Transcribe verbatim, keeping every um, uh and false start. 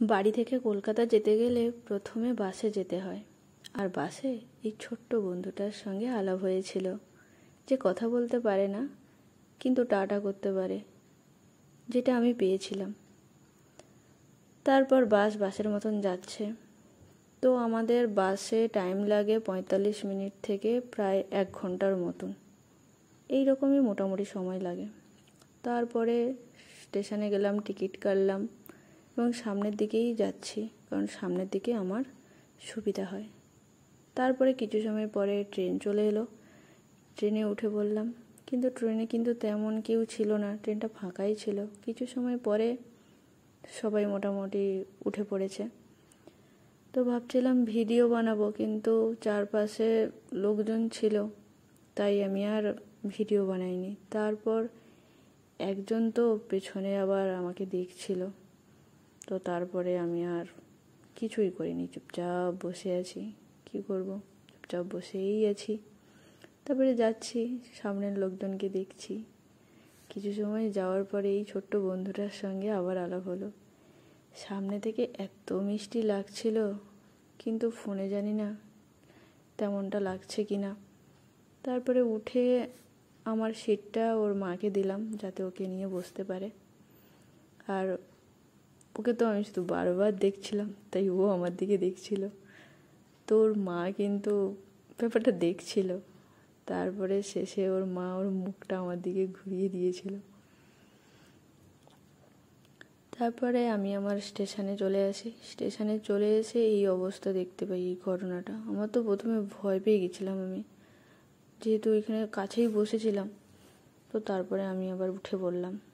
বাড়ি থেকে কলকাতা যেতে গেলে প্রথমে বাসে যেতে হয়। আর বাসে এই ছোট্ট বন্ধুটার সঙ্গে আলাপ হয়েছিল, যে কথা বলতে পারে না কিন্তু টাটা করতে পারে, যেটা আমি পেয়েছিলাম। তারপর বাস বাসের মতন যাচ্ছে। তো আমাদের বাসে টাইম লাগে পঁয়তাল্লিশ মিনিট থেকে প্রায় এক ঘন্টার মতন, এই রকমই মোটামুটি সময় লাগে। তারপরে স্টেশনে গেলাম, টিকিট কাটলাম এবং সামনের দিকেই যাচ্ছি, কারণ সামনের দিকে আমার সুবিধা হয়। তারপরে কিছু সময় পরে ট্রেন চলে এলো, ট্রেনে উঠে পড়লাম। কিন্তু ট্রেনে কিন্তু তেমন কেউ ছিল না, ট্রেনটা ফাঁকাই ছিল। কিছু সময় পরে সবাই মোটামুটি উঠে পড়েছে। তো ভাবছিলাম ভিডিও বানাবো, কিন্তু চারপাশে লোকজন ছিল, তাই আমি আর ভিডিও বানাইনি। তারপর একজন তো পেছনে আবার আমাকে দেখছিল, তো তারপরে আমি আর কিছুই করিনি, চুপচাপ বসে আছি। কি করব, চুপচাপ বসেই আছি। তারপরে যাচ্ছি, সামনের লোকজনকে দেখছি। কিছু সময় যাওয়ার পরে এই ছোট্ট বন্ধুটার সঙ্গে আবার আলাপ হলো। সামনে থেকে এত মিষ্টি লাগছিল, কিন্তু ফোনে জানি না তেমনটা লাগছে কি না। তারপরে উঠে আমার সিটটা ওর মাকে দিলাম, যাতে ওকে নিয়ে বসতে পারে। আর ওকে তো আমি শুধু বারবার দেখছিলাম, তাই ও আমার দিকে দেখছিল। তো ওর মা কিন্তু ব্যাপারটা দেখছিল। তারপরে শেষে ওর মা ওর মুখটা আমার দিকে ঘুরিয়ে দিয়েছিল। তারপরে আমি আমার স্টেশনে চলে আসি। স্টেশনে চলে এসে এই অবস্থা দেখতে পাই, এই ঘটনাটা। আমার তো প্রথমে ভয় পেয়ে গেছিলাম আমি, যেহেতু এখানে কাছেই বসেছিলাম। তো তারপরে আমি আবার উঠে পড়লাম।